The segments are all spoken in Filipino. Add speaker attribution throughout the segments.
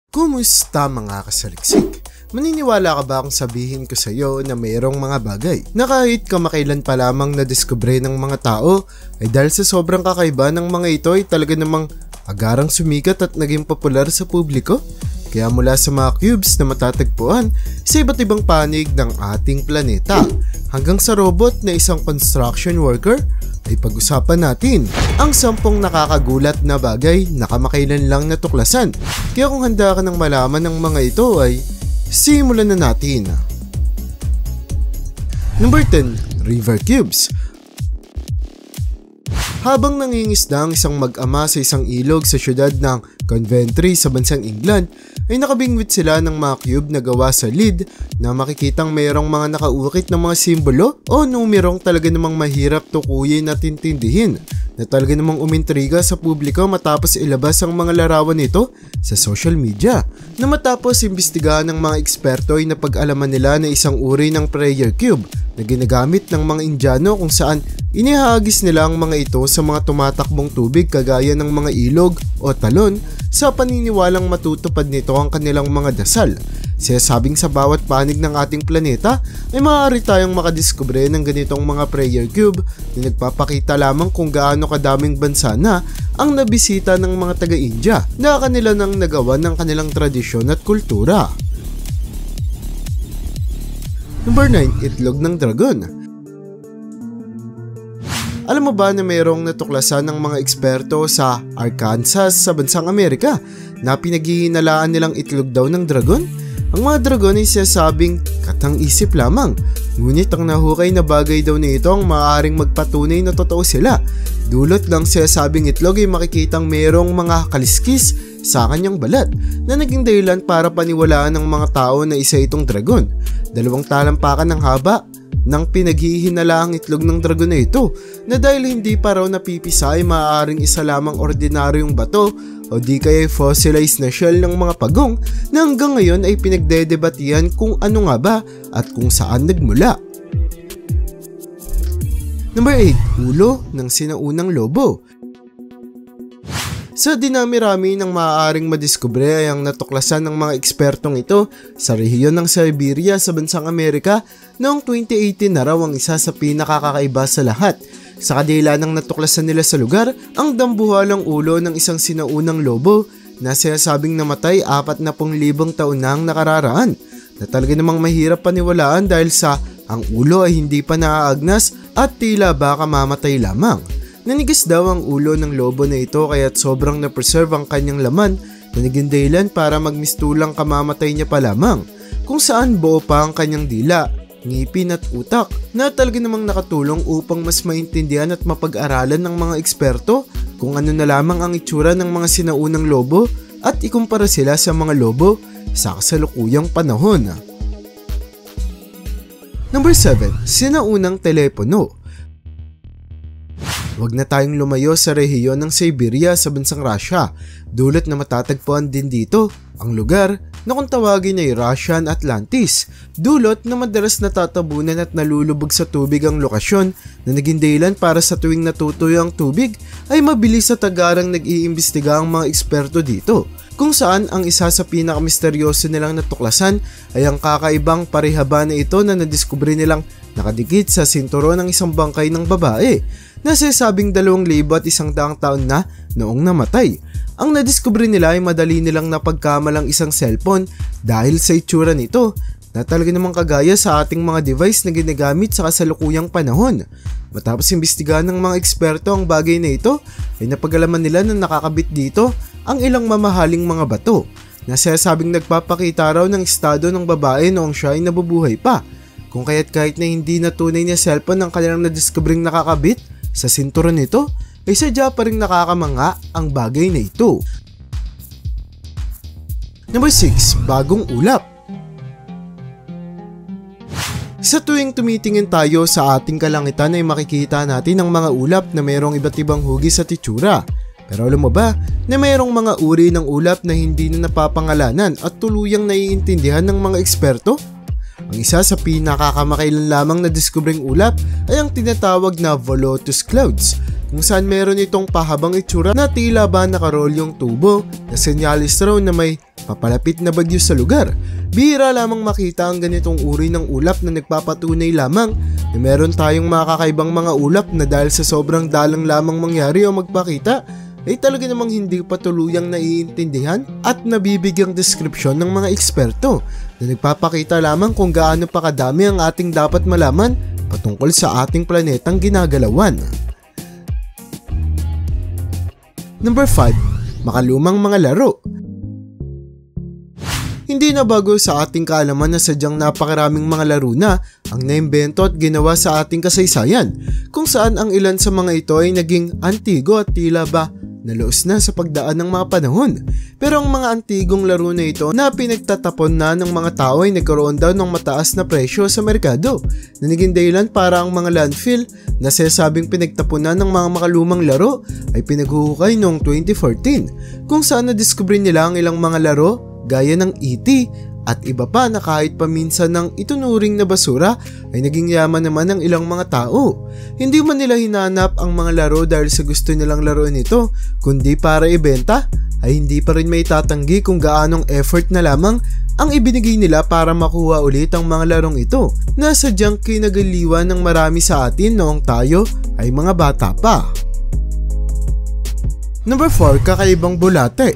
Speaker 1: Kumusta mga kasaliksik? Maniniwala ka ba kung sabihin ko sa iyo na mayroong mga bagay na kahit kamakailan pa lamang nadiskubre ng mga tao ay dahil sa sobrang kakaiba ng mga ito ay talaga namang agarang sumikat at naging popular sa publiko? Kaya mula sa mga cubes na matatagpuan sa iba't ibang panig ng ating planeta hanggang sa robot na isang construction worker ay pag-usapan natin ang 10 nakakagulat na bagay na kamakailan lang natuklasan. Kaya kung handa ka ng malaman ng mga ito ay simulan na natin. Number 10. River Cubes. Habang nangingisda ang isang mag-ama sa isang ilog sa syudad ng Coventry sa bansang England, ay nakabingwit sila ng mga cube na gawa sa lead na makikitang mayroong mga nakaukit na mga simbolo o numerong talaga namang mahirap tukuyin at intindihin na talaga namang umintriga sa publiko matapos ilabas ang mga larawan nito sa social media. Na matapos imbestigahan ng mga eksperto ay napag-alaman nila na isang uri ng prayer cube na ginagamit ng mga Indiano kung saan inihagis nila ang mga ito sa mga tumatakbong tubig kagaya ng mga ilog o talon sa paniniwalang matutupad nito ang kanilang mga dasal. Sinasabing sa bawat panig ng ating planeta ay maaari tayong makadiskubre ng ganitong mga prayer cube na nagpapakita lamang kung gaano kadaming bansa na ang nabisita ng mga taga-India na kanila nang nagawa ng kanilang tradisyon at kultura. Number 9. Itlog ng dragon. Alam mo ba na mayroong natuklasan ng mga eksperto sa Arkansas sa bansang Amerika na pinaghihinalaan nilang itlog daw ng dragon? Ang mga dragon ay sinasabing katang-isip lamang, ngunit ang nahukay na bagay daw nito ang maaaring magpatunay na totoo sila. Dulot ng sinasabing itlog ay makikitang mayroong mga kaliskis sa kanyang balat na naging dahilan para paniwalaan ng mga tao na isa itong dragon. 2 talampakan ng haba ng pinaghihinalaang itlog ng dragon na ito na dahil hindi pa raw napipisa ay maaaring isa lamang ordinaryong bato o di kaya fossilized na shell ng mga pagong na hanggang ngayon ay pinagdedebatihan kung ano nga ba at kung saan nagmula. Number 8. Ulo ng sinaunang lobo. Sa dinami-rami ng maaaring madiskubre ay ang natuklasan ng mga ekspertong ito sa rehiyon ng Siberia sa bansang Amerika noong 2018 na raw ang isa sa pinakakakaiba sa lahat. Sa kadila ng natuklasan nila sa lugar, ang dambuhalang ulo ng isang sinaunang lobo na sinasabing namatay 40,000 taon na ang nakararaan, na talaga namang mahirap paniwalaan dahil sa ang ulo ay hindi pa naaagnas at tila baka mamatay lamang. Nanigas daw ang ulo ng lobo na ito kaya't sobrang na-preserve ang kanyang laman na naging dahilan para magmistulang kamamatay niya pa lamang, kung saan buo pa ang kanyang dila, ngipin at utak na talaga namang nakatulong upang mas maintindihan at mapag-aralan ng mga eksperto kung ano na lamang ang itsura ng mga sinaunang lobo at ikumpara sila sa mga lobo sa kasalukuyang panahon. Number 7. Sinaunang telepono. Huwag na tayong lumayo sa rehiyon ng Siberia sa bansang Russia, dulot na matatagpuan din dito ang lugar na kung tawagin ay Russian Atlantis, dulot na madalas natatabunan at nalulubog sa tubig ang lokasyon na naging dahilan para sa tuwing natutuyo ang tubig ay mabilis sa tagarang nag-iimbestiga ang mga eksperto dito, kung saan ang isa sa pinakamisteryoso nilang natuklasan ay ang kakaibang parehaba na ito na nadiskubre nilang nakadikit sa sinturon ng isang bangkay ng babae na sinasabing 2,100 taon na noong namatay. Ang nadiskubre nila ay madali nilang napagkamalang isang cellphone dahil sa itsura nito na talaga namang kagaya sa ating mga device na ginagamit sa kasalukuyang panahon. Matapos imbestigahan ng mga eksperto ang bagay na ito ay napag-alaman nila na nakakabit dito ang ilang mamahaling mga bato na sinasabing nagpapakita raw ng estado ng babae noong siya ay nabubuhay pa, kung kaya't kahit na hindi na tunay na cellphone ang kanilang nadiskubring nakakabit sa sinturon nito ay sadya pa rin nakakamanga ang bagay na ito. Number 6. Bagong ulap. Sa tuwing tumitingin tayo sa ating kalangitan ay makikita natin ang mga ulap na mayroong iba't ibang hugis at itsura. Pero alam mo ba na mayroong mga uri ng ulap na hindi na napapangalanan at tuluyang naiintindihan ng mga eksperto? Ang isa sa pinakakamakailan lamang na diskubreng ulap ay ang tinatawag na Volotus Clouds kung saan meron itong pahabang itsura na tila ba nakaroll yung tubo na senyalis raw na may papalapit na bagyo sa lugar. Bihira lamang makita ang ganitong uri ng ulap na nagpapatunay lamang na meron tayong makakaibang mga ulap na dahil sa sobrang dalang lamang mangyari o magpakita ay talaga namang hindi pa tuluyang naiintindihan at nabibigyang deskripsyon ng mga eksperto na nagpapakita lamang kung gaano pa kadami ang ating dapat malaman patungkol sa ating planetang ginagalawan. Number 5. Makalumang mga laro. Hindi na bago sa ating kaalaman na sadyang napakaraming mga laro na ang naimbento at ginawa sa ating kasaysayan, kung saan ang ilan sa mga ito ay naging antigo at tila ba nalaos na sa pagdaan ng mga panahon. Pero ang mga antigong laro na ito na pinagtatapon na ng mga tao ay nagkaroon daw ng mataas na presyo sa merkado na naging dahilan para ang mga landfill na sinasabing pinagtapunan ng mga makalumang laro ay pinaghuhukay noong 2014, kung saan nadiskubre nila ang ilang mga laro gaya ng E.T. at iba pa na kahit paminsan ng itunuring na basura ay naging yaman naman ng ilang mga tao. Hindi man nila hinanap ang mga laro dahil sa gusto nilang laruin ito, kundi para ibenta, ay hindi pa rin may tatanggi kung gaanong effort na lamang ang ibinigay nila para makuha ulit ang mga larong ito na sadyang kinagaliwan ng marami sa atin noong tayo ay mga bata pa. Number 4. Kakaibang bulate.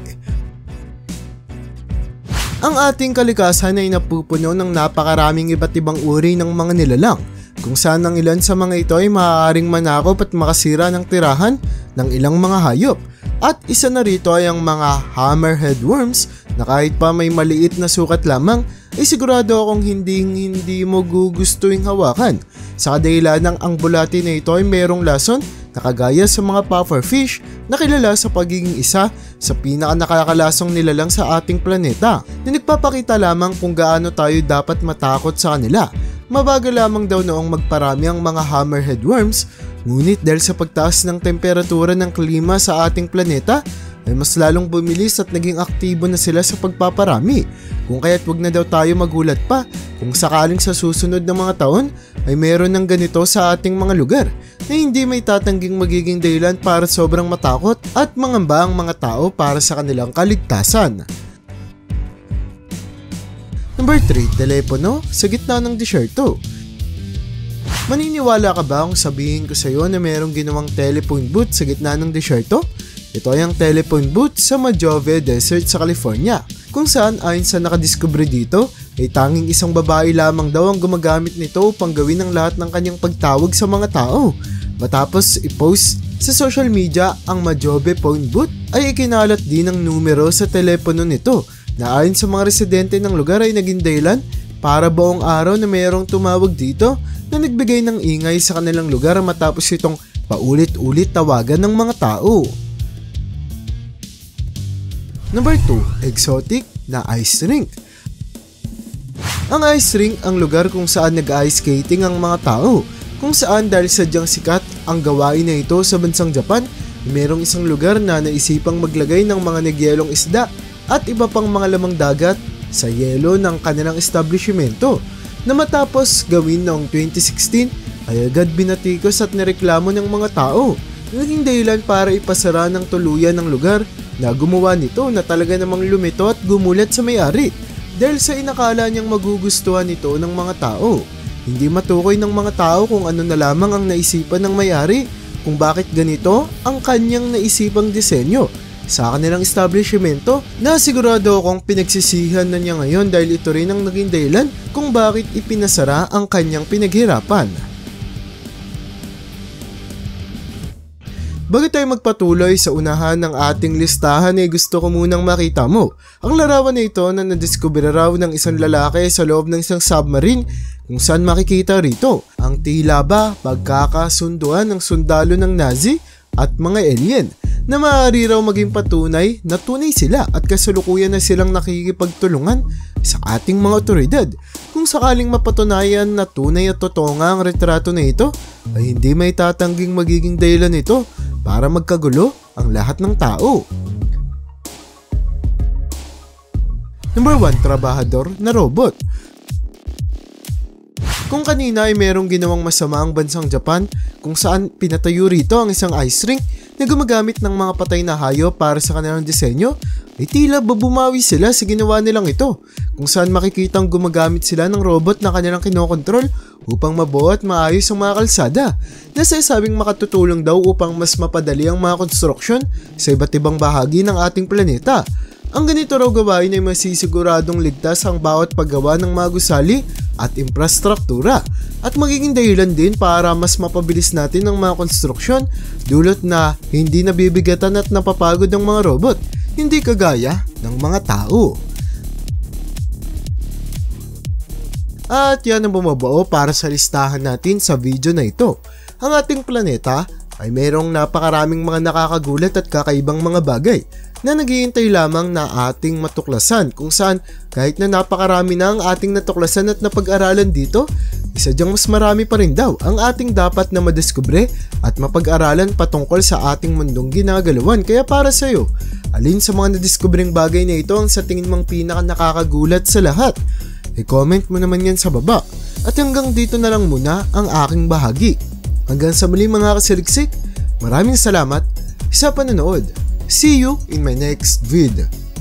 Speaker 1: Ang ating kalikasan ay napupuno ng napakaraming iba't ibang uri ng mga nilalang, kung saan ang ilan sa mga ito ay maaaring manakop at makasira ng tirahan ng ilang mga hayop. At isa na rito ay ang mga hammerhead worms na kahit pa may maliit na sukat lamang ay sigurado akong hindi mo gugustuhin hawakan. Sa kadahilan ng ang bulati na ito ay merong lason na kagaya sa mga pufferfish na kilala sa pagiging isa sa pinaka-nakakalasong nilalang sa ating planeta na nagpapakita lamang kung gaano tayo dapat matakot sa kanila. Mabagal lamang daw noong magparami ang mga hammerhead worms, ngunit dahil sa pagtaas ng temperatura ng klima sa ating planeta ay mas lalong bumilis at naging aktibo na sila sa pagpaparami. Kung kaya't wag na daw tayo magulat pa kung sakaling sa susunod na mga taon ay meron ng ganito sa ating mga lugar na hindi may tatangging magiging dahilan para sobrang matakot at mangamba ang mga tao para sa kanilang kaligtasan. Number 3. Telepono sa gitna ng disyerto. Maniniwala ka ba kung sabihin ko sa iyo na merong ginawang telephone booth sa gitna ng disyerto? Ito ay ang telephone booth sa Mojave Desert sa California, kung saan ayon sa nakadiskubre dito ay tanging isang babae lamang daw ang gumagamit nito upang gawin ang lahat ng kanyang pagtawag sa mga tao. Matapos i-post sa social media ang Mojave phone booth ay ikinalat din ang numero sa telepono nito na ayon sa mga residente ng lugar ay naging dahilan para buong araw na mayroong tumawag dito na nagbigay ng ingay sa kanilang lugar matapos itong paulit-ulit tawagan ng mga tao. Number 2. Exotic na ice rink. Ang ice rink ang lugar kung saan nag-ice skating ang mga tao, kung saan dahil sadyang sikat ang gawain na ito sa bansang Japan, mayroong isang lugar na naisipang maglagay ng mga nagyelong isda at iba pang mga lamang dagat sa yelo ng kanilang establishmento na matapos gawin noong 2016 ay agad binatikos at nireklamo ng mga tao. Naging dahilan para ipasara ng tuluyan ng lugar na gumawa nito na talaga namang lumito at gumulat sa may-ari dahil sa inakala niyang magugustuhan ito ng mga tao. Hindi matukoy ng mga tao kung ano na lamang ang naisipan ng may-ari kung bakit ganito ang kanyang naisipang disenyo sa kanilang establishmento na sigurado akong pinagsisihan na niya ngayon dahil ito rin ang naging dahilan kung bakit ipinasara ang kanyang pinaghirapan. Bago tayo magpatuloy sa unahan ng ating listahan ay gusto ko munang makita mo ang larawan na ito na nadiskubre raw ng isang lalaki sa loob ng isang submarine kung saan makikita rito ang tila ba pagkakasunduan ng sundalo ng Nazi at mga alien na maaari raw maging patunay na tunay sila at kasalukuyan na silang nakikipagtulungan sa ating mga otoridad. Kung sakaling mapatunayan na tunay at totoo nga ang retrato na ito ay hindi may tatangging magiging dahilan ito para magkagulo ang lahat ng tao. Number 1. Trabahador na robot. Kung kanina ay merong ginawang masama ang bansang Japan kung saan pinatayo rito ang isang ice rink na gumagamit ng mga patay na hayop para sa kanilang disenyo, ay tila bumawi sila sa ginawa nilang ito, kung saan makikitang gumagamit sila ng robot na kanilang kinokontrol upang mabuo at maayos ang mga kalsada na sinasabing makatutulong daw upang mas mapadali ang mga konstruksyon sa iba't ibang bahagi ng ating planeta. Ang ganito raw gawain ay masisiguradong ligtas ang bawat paggawa ng mga gusali at infrastruktura at magiging dahilan din para mas mapabilis natin ang mga konstruksyon dulot na hindi nabibigatan at napapagod ang mga robot, hindi kagaya ng mga tao. At yan ang bumabao para sa listahan natin sa video na ito. Ang ating planeta ay mayroong napakaraming mga nakakagulat at kakaibang mga bagay na naghihintay lamang na ating matuklasan, kung saan kahit na napakarami na ang ating natuklasan at napag-aralan dito, isa dyang mas marami pa rin daw ang ating dapat na madiskubre at mapag-aralan patungkol sa ating mundong ginagalawan. Kaya para sa iyo, alin sa mga nadiskubring bagay na ito ang sa tingin mong pinaka nakakagulat sa lahat? I-comment mo naman yan sa baba. At hanggang dito na lang muna ang aking bahagi. Hanggang sa muli mga kasiliksik, maraming salamat sa panonood. See you in my next video.